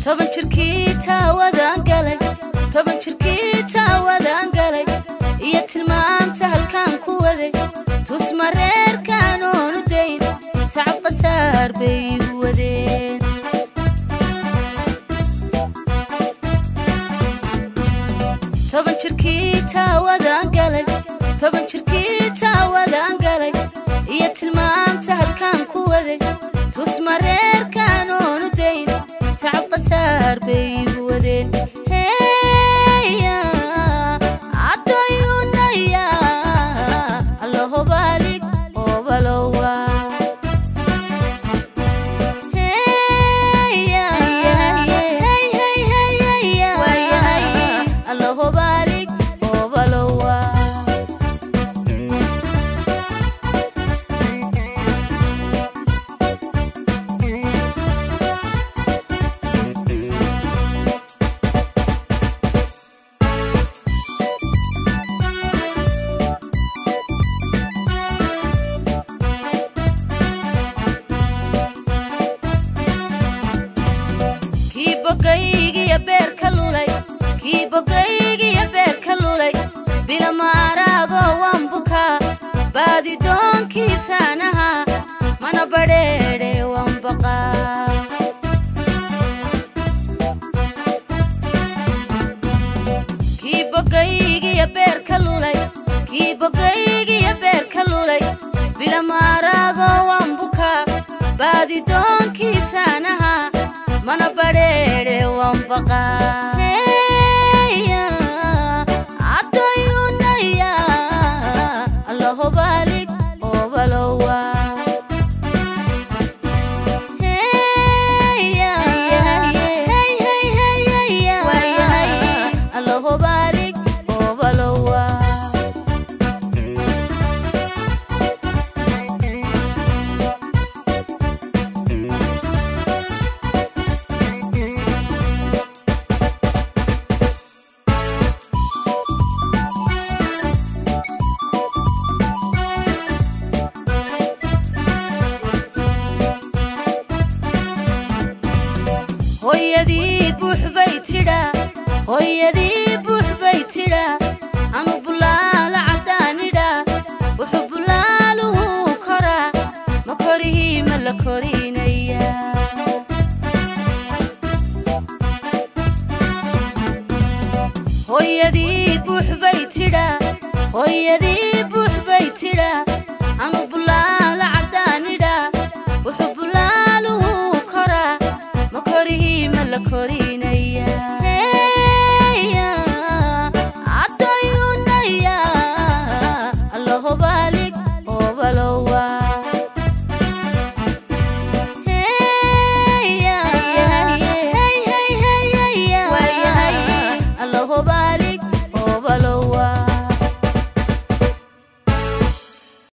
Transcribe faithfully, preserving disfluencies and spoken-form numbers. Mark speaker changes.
Speaker 1: toban jirkii taawadaan galay toban jirkii taawadaan galay iyo tilmaamta halkaan ku waday tus mareerkaan oonu dayn tacab qasaar bay igu wadeen toban jirkii taawadaan galay toban jirkii taawadaan galay iyo tilmaamta halkaan ku waday tus mareerkaan oonu dayn tacab qasaar bay igu wadeen heya addoyunaya allahu baalik oo balowa heya hey hey hey allahu baalik oo balowa bogaygi ya beer ka lulay ki bogaygi ya beer ka lulay bila maarago waan bukaa baadi doonkiisanaha mana badheedhe waan baqaa ki bogaygi ya beer ka lulay ki bogaygi ya beer ka lulay bila maarago waan bukaa baadi doonkiisanaha mana badheedhe waan baqaa heya addoyunaya allahu baalik oo balowa heya hey hey hey allahu baalik oo balowa hooyadii buux bay tidhaa hooyadii buux bay tidhaa anu bulaala caddaanidhaa wuxuu bulaaluhu koraa ma korihii ma la korinaya hooyadii buux bay tidhaa hooyadii buux bay tidhaa anu bulaala caddaanidhaa wuxuu bulaaluhu koraa ma korihii ma la korinaya